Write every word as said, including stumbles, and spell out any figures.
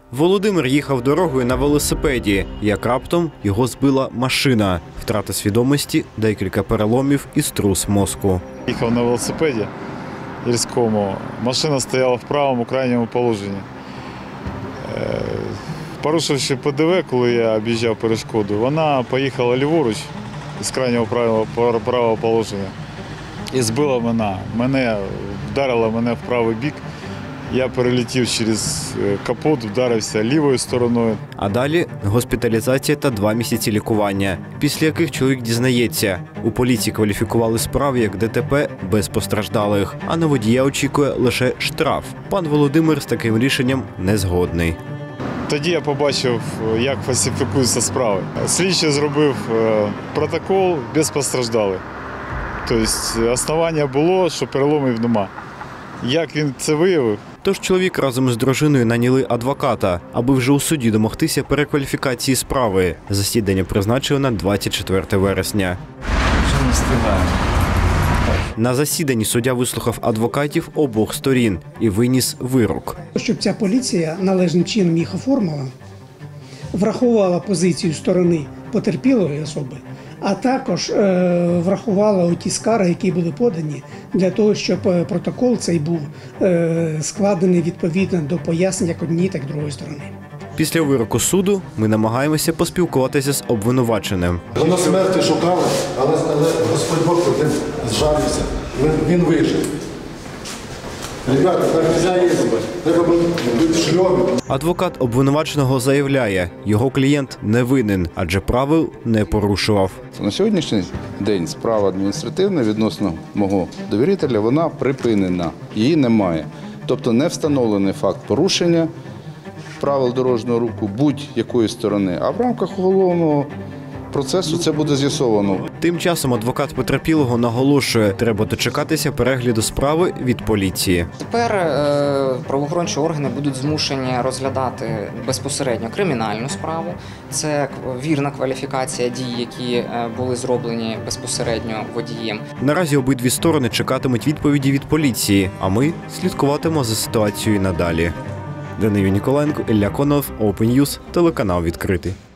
Володимир їхав дорогою на велосипеді, як раптом його збила машина. Втрата свідомості, декілька переломів і струс мозку. Їхав на велосипеді гірському. Машина стояла в правому крайньому положенні. Порушивши Пе Де Ве, коли я об'їжджав перешкоду, вона поїхала ліворуч з крайнього правого, правого положення і збила мене. Мене вдарила мене в правий бік. Я перелетів через капот, вдарився лівою стороною. А далі госпіталізація та два місяці лікування, після яких чоловік дізнається. У поліції кваліфікували справу як Де Те Пе без постраждалих, а на водія очікує лише штраф. Пан Володимир з таким рішенням не згодний. Тоді я побачив, як фальсифікуються справи. Слідчий зробив протокол без постраждалих. Тобто основання було, що переломів нема. Як він це виявив? Тож чоловік разом з дружиною наняли адвоката, аби вже у суді домогтися перекваліфікації справи. Засідання призначили на двадцять четверте вересня. Вже не встигаємо. На засіданні суддя вислухав адвокатів обох сторін і виніс вирок. Щоб ця поліція належним чином їх оформила, врахувала позицію сторони потерпілої особи, а також е, врахувала ті скарги, які були подані, для того, щоб протокол цей був е, складений відповідно до пояснень як однієї, так і другої сторони. Після вироку суду ми намагаємося поспілкуватися з обвинуваченим. Вона смерті шукала, але, але Господь Бог один зжалився. Він, він вижив. Ребята, так не можна їздити. Треба бути в шльомі. Адвокат обвинуваченого заявляє, його клієнт не винен, адже правил не порушував. На сьогоднішній день справа адміністративна відносно мого довірителя, вона припинена, її немає. Тобто не встановлений факт порушення правил дорожнього руху будь-якої сторони, а в рамках уголовного процесу це буде з'ясовано. Тим часом адвокат потерпілого наголошує, треба дочекатися перегляду справи від поліції. Тепер е, правоохорончі органи будуть змушені розглядати безпосередньо кримінальну справу. Це вірна кваліфікація дій, які е, були зроблені безпосередньо водієм. Наразі обидві сторони чекатимуть відповіді від поліції, а ми слідкуватимемо за ситуацією надалі. Данило Ніколаєнко, Ілля Конов, Open News, телеканал відкритий.